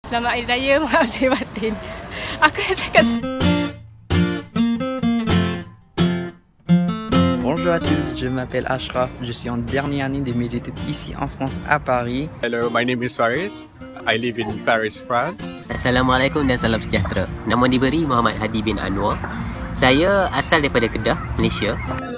Selamat Hari Raya, maaf saya batin. Aku nak cakap... Bonjour à tous, je m'appelle Ashraf, je suis en dernière année de mes études ici en France à Paris. Hello, my name is Faris. I live in Paris, France. Assalamualaikum dan salam sejahtera. Nama diberi Muhammad Hadi bin Anwar. Saya asal daripada Kedah, Malaysia.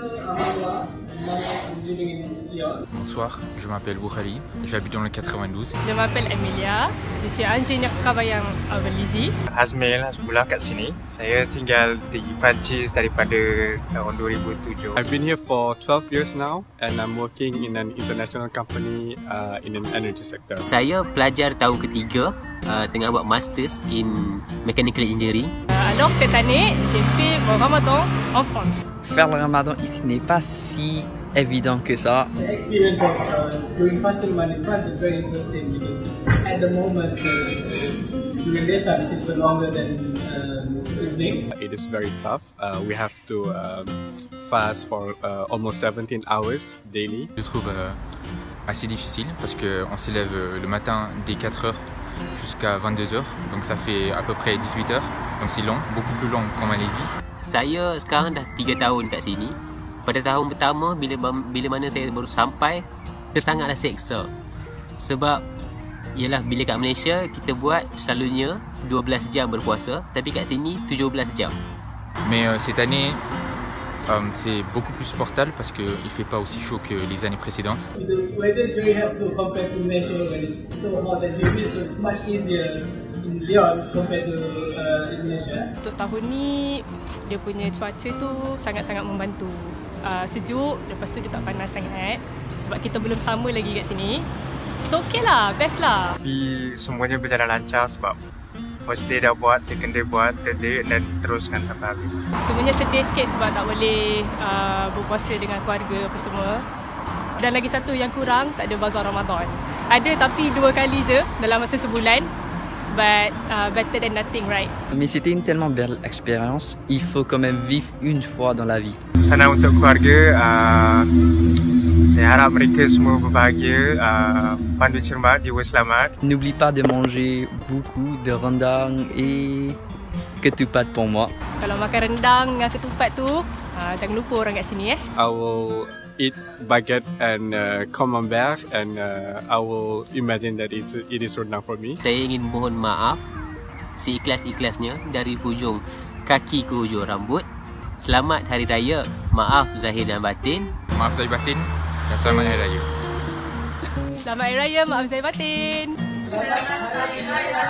Bonsoir, je m'appelle Boukhari, j'habite dans le 92. Je m'appelle Emilia, je suis ingénieur travaillant à Belize. Azmil, semula kat sini. Saya tinggal di Perancis daripada tahun 2007. I've been here for 12 years now and I'm working in an international company in an energy sector. Saya pelajar tahun ketiga, tengah buat masters in mechanical engineering. Alors cette année, j'ai fait mon ramadan en France. Faire le ramadan ici n'est pas si évident que ça. The experience of doing fasting month in France is very interesting because at the moment during daytime it's longer than evening. It is very tough. We have to fast for almost 17 hours daily. Je trouve assez difficile parce qu'on s'élève le matin dès 4h jusqu'à 22h, donc ça fait à peu près 18h, donc c'est long, beaucoup plus long qu'en Malaisie. Saya sekarang dah 3 tahun kat sini. Pada tahun pertama, bila mana saya baru sampai, tersangatlah seksa. Sebab, ialah bila kat Malaysia, kita buat selalunya 12 jam berpuasa, tapi kat sini 17 jam. Mais cette année, c'est beaucoup plus supportable parce qu'il ne fait pas aussi chaud que les années précédentes. The weather is very helpful compared to Malaysia when it's so hot and humid, so it's much easier in Lyon compared to Indonesia. Untuk tahun ni, dia punya cuaca tu sangat-sangat membantu. Sejuk, lepas tu dia tak panas sangat. Sebab kita belum sama lagi kat sini. So okay lah, best lah. Tapi semuanya berjalan lancar sebab first day dah buat, second day buat, third day dan teruskan sampai habis. Cumanya sedih sikit sebab tak boleh berpuasa dengan keluarga apa semua. Dan lagi satu yang kurang, tak ada bazar Ramadan. Ada tapi 2 kali je dalam masa sebulan. But better than nothing, right? Mais c'était une tellement belle expérience, il faut quand même vivre une fois dans la vie. Pesanan untuk keluarga, saya harap mereka semua berbahagia, pandu cermat, jiwa selamat. N'oublie pas de manger beaucoup de rendang et ketupat pour moi. Kalau makan rendang dengan ketupat tu, jangan lupa orang kat sini I will eat baguette and camembert and I will imagine that it is rendang for me. Saya ingin mohon maaf seikhlas-ikhlasnya dari hujung kaki ke hujung rambut. Selamat Hari Raya, maaf zahir dan batin. Maaf zahir batin dan selamat Hari Raya. Selamat Hari Raya, maaf zahir batin. Selamat Hari Raya.